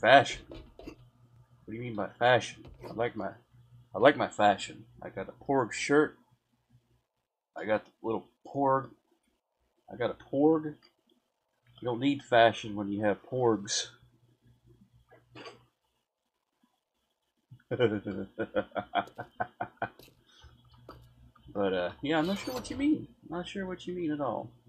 Fashion? What do you mean by fashion? I like my fashion. I got a Porg shirt. I got the little Porg. I got a Porg. You don't need fashion when you have Porgs. But yeah, I'm not sure what you mean. I'm not sure what you mean at all.